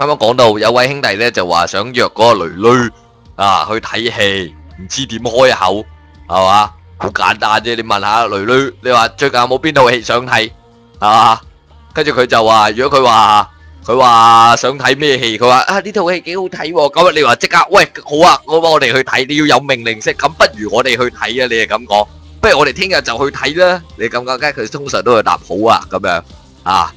啱啱講到有位兄弟咧就話想約嗰個女女啊去睇戲，唔知點開口係嘛？好簡單啫，你問下女女，你話最近有冇邊套戲想睇係嘛？跟住佢就話，如果佢話想睇咩戲，佢話啊呢套戲幾好睇喎，咁你話即刻喂好啊，我哋去睇，你要有命令式，咁不如我哋去睇啊，你係咁講，不如我哋聽日就去睇啦，你咁講，梗係佢通常都會答好啊咁樣啊。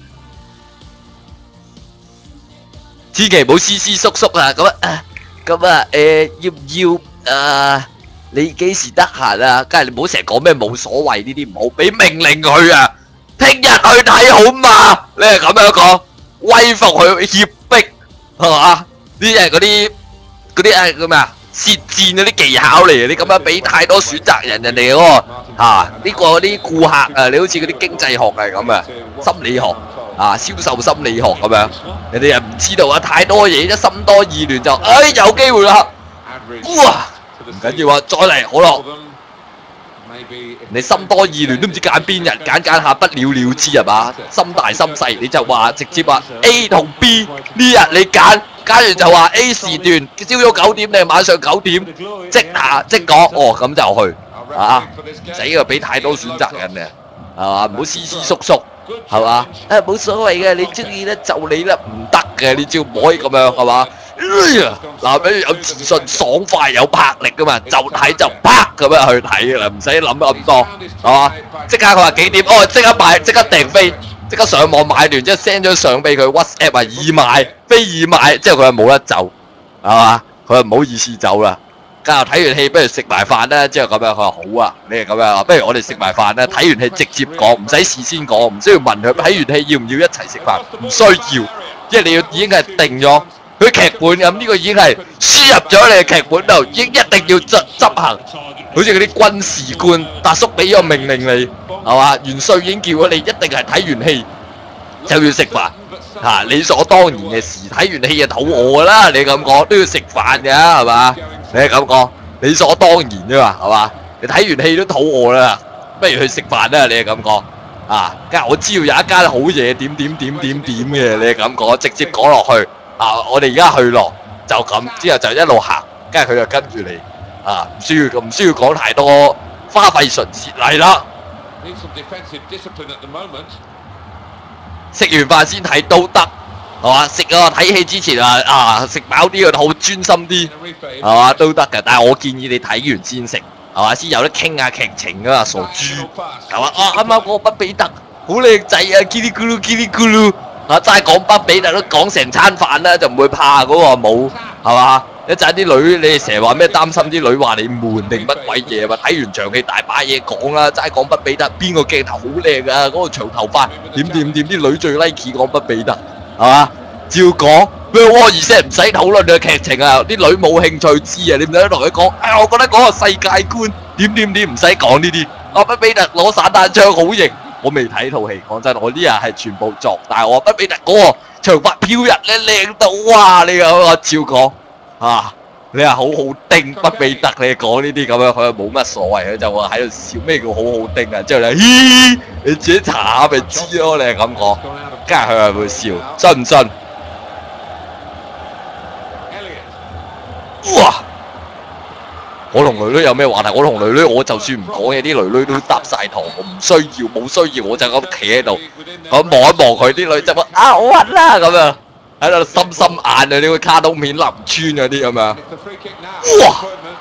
千祈唔好斯斯縮縮啊！要唔要你幾時得閒啊？梗係你唔好成日講咩冇所謂呢啲，唔好俾命令佢啊！聽日去睇好嘛？你係咁樣講，威服佢脅迫係嘛？呢係嗰啲叫咩啊？舌戰嗰啲技巧嚟，你咁樣俾太多選擇人哋嗰個呢個啲顧客啊，你好似嗰啲經濟學係咁啊，心理學。銷售心理學咁樣，人哋又唔知道啊，太多嘢，一心多意亂就，有機會啦，哇，唔緊要啊，再嚟好咯，你心多意亂都唔知揀邊日，揀下不了了之係嘛，心大心細，你就話直接話 A 同 B 呢日你揀完就話 A 時段朝早9點定晚上9點，即講，咁就去，唔使啊俾太多選擇人嘅，係嘛，唔好斯斯縮縮。係嘛？冇所謂嘅，你中意咧就你啦，唔得嘅，你只要唔可以咁樣係嘛？嗱，比如有自信、爽快、有魄力噶嘛，就睇就啪咁樣去睇啦，唔使諗咁多，係嘛？即刻佢話幾點？即刻買，即刻訂飛，即刻上網買完，即係 send 張相俾佢 WhatsApp 啊，已買，飛已買，之後佢話冇得走，係嘛？佢話唔好意思走啦。家下睇完戲，不如食埋飯啦。之後咁樣，佢話好啊，你係咁樣，不如我哋食埋飯啦。睇完戲直接講，唔使事先講，唔需要問佢睇完戲要唔要一齊食飯，唔需要，因為你已經係定咗佢劇本咁，呢個已經係輸入咗你嘅劇本度，已經一定要執行。好似嗰啲軍事官，達叔俾個命令你，係嘛？元帥已經叫咗你，一定係睇完戲就要食飯。理所當然嘅事，睇完戲就肚餓啦，你咁講都要食飯㗎，係嘛？你係咁講，理所當然啫嘛，係嘛？你睇完戲都肚餓啦，不如去食飯啦，你係咁講梗係我知道有一間好嘢，點嘅，你係咁講，直接講落去我哋而家去咯，就咁之後就一路行，跟住佢就跟住你唔需要講太多花費唇舌嚟啦。食完飯先睇都得，係嘛？睇戲之前食飽啲好專心啲，係嘛都得嘅。但係我建議你睇完先食，係嘛？先有得傾下劇情㗎嘛，傻豬，係嘛？啱啱嗰個畢比特好靚仔啊，嘰哩咕嚕，齋講畢比特都講成餐飯啦，就唔會怕嗰個冇，係嘛？一陣啲女，你哋成日話咩擔心啲女話你悶定乜鬼嘢嘛？睇完場戲大把嘢講啦，齋講畢比特邊個鏡頭好靚啊，嗰個長頭髮點，啲女最 like 講畢比特，係嘛？照講咩窩而聲唔使討論嘅劇情啊，啲女冇興趣知啊，你唔使同佢講，我覺得嗰個世界觀點唔使講呢啲。畢比特攞散彈槍好型，我未睇套戲，講真，我呢日係全部作，但係我畢比特嗰個長髮飄逸咧靚到哇！你咁我照講。你話好好叮畢比特，你講呢啲咁樣，佢冇乜所謂，佢就話喺度笑咩叫好好叮啊！之後你自己查下咪知咯，你係咁講，梗係佢係會笑，信唔信？哇！我同女女有咩話題？我同女女，我就算唔講嘢，啲女女都答晒堂，我唔需要，冇需要，我就咁企喺度，咁望一望佢，啲女就話好核啦咁樣。喺度心眼啊！呢個卡通片林村嗰啲咁樣，哇！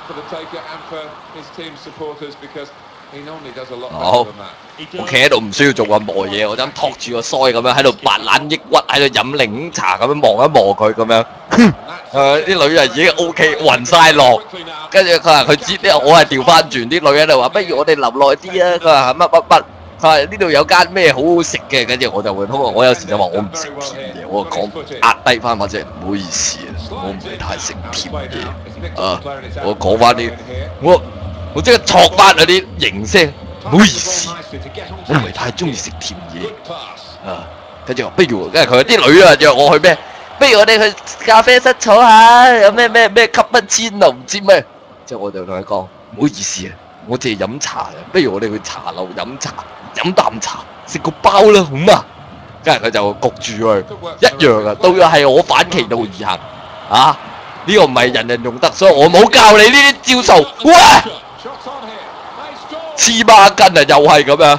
好，我企喺度唔需要做任何嘢，我就咁托住個腮咁樣喺度白懶抑鬱，喺度飲檸茶咁樣望一望佢咁樣，啲女人已經 OK 暈晒落，跟住佢話佢知咧，我係調翻轉，啲女人就話不如我哋留耐啲啊！佢話乜。佢話呢度有間咩好好食嘅，跟住我就會通過。我有時就話我唔食甜嘢，我講壓低翻或者唔好意思啊，我唔係太食甜嘢我講翻啲，我即刻錯翻嗰啲形聲，唔好意思，我唔係太中意食甜嘢跟住話不如，跟住佢啲女約我去咩？不如我哋去咖啡室坐下，有咩吸乜千啊，唔知咩？之後我就同佢講唔好意思啊，我淨係飲茶嘅，不如我哋去茶樓飲茶。飲啖茶，食個包啦，好嘛？ 跟住佢就焗住佢，一樣啊，都要係我反其道而行啊！呢個唔係人人用得，所以我冇教你呢啲招數。喂，黐孖筋啊，又係咁樣。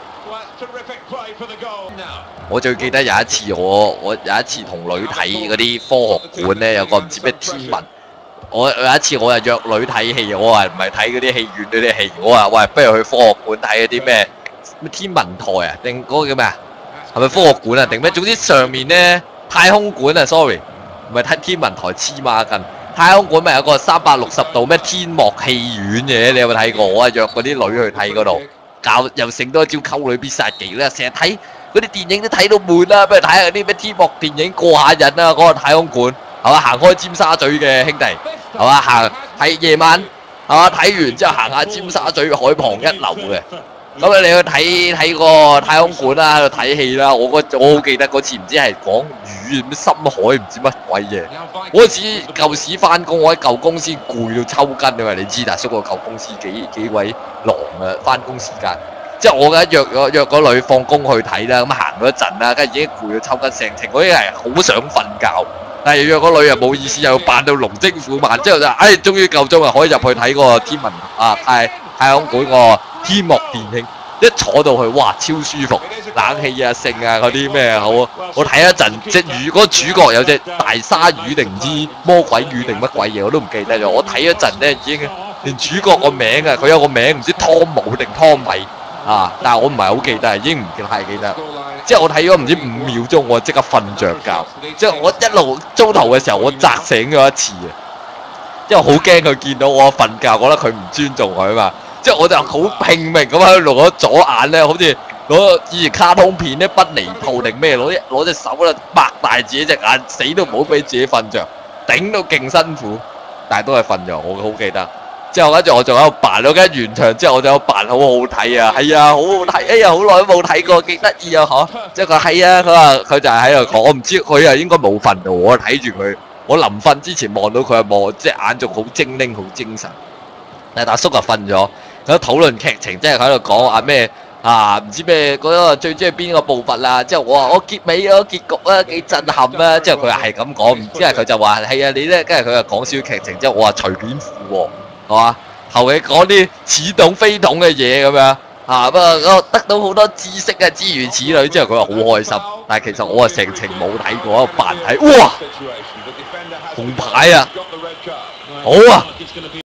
我最記得有一次我有一次同女睇嗰啲科學館咧，有個唔知咩天文。我有一次我係約女睇戲，我話唔係睇嗰啲戲院嗰啲戲，我話喂，不如去科學館睇嗰啲咩天文台啊，定嗰個叫咩啊？係咪科學館啊？定咩？總之上面咧太空館啊 ，sorry， 唔係睇天文台黐孖筋。太空館咪有個360度咩天幕戲院嘅，你有冇睇過？我係約嗰啲女去睇嗰度，教又醒多一招溝女必殺技啦，成日睇嗰啲電影都睇到悶啦，不如睇下嗰啲咩天幕電影過下癮啦，嗰個太空館係嘛？行開尖沙咀嘅兄弟係嘛？行睇夜晚係嘛？睇完之後行下尖沙咀海旁一流嘅。咁你去睇個太空館啦，喺度睇戲啦。我好記得嗰次唔知係講魚咩深海唔知乜鬼嘢。嗰次舊時翻工，我喺舊公司攰到抽筋啊嘛！你知大叔個舊公司幾鬼狼啊，翻工時間。即係我而家約個女放工去睇啦，咁行咗一陣啦，跟住已經攰到抽筋，成程嗰啲係好想瞓覺。但係約個女又冇意思，又要扮到龍精虎猛，之後就終於夠鐘啊，可以入去睇個天文啊太空館個天幕電影，一坐到去，哇，超舒服，冷氣啊、剩啊嗰啲咩好，我睇一陣，隻魚嗰個主角有隻大鯊魚定唔知魔鬼魚定乜鬼嘢，我都唔記得咗。我睇一陣咧，已經連主角個名啊，佢有個名唔知湯姆定湯米啊，但係我唔係好記得，已經唔太記得。即係我睇咗唔知5秒鐘，我即刻瞓着覺。即係我一路中途嘅時候，我擲醒咗一次啊！因為好驚佢見到我瞓覺，覺得佢唔尊重佢啊嘛。即係我就好拼命咁喺度攞左眼咧，好似攞以前卡通片咧不離兔定咩，攞隻手啦擘大自己隻眼，死都唔好俾自己瞓着，頂到勁辛苦，但係都係瞓咗，我好記得。之後跟住我仲喺度扮，我跟住完場之後我就喺度扮好好睇啊，係啊，好好睇，哎呀好耐都冇睇過，幾得意啊嗬！即係佢係啊，佢就係喺度講，我唔知佢啊應該冇瞓到，我睇住佢，我臨瞓之前望到佢啊望，即係眼仲好精靈好精神。但係大叔就瞓咗，喺度討論劇情，即係喺度講啊咩啊唔知咩嗰個最中意邊個部分啊？之後我話我結尾嗰個結局啊幾震撼啊！之後佢係咁講，唔知係佢就話係啊你咧，跟住佢就講少劇情，之後我話隨便附喎。係嘛？後尾講啲似懂非懂嘅嘢咁樣啊，不過我得到好多知識啊，諸如此類。之後佢話好開心，但係其實我係成程冇睇過，喺度扮睇。哇！紅牌啊！好啊！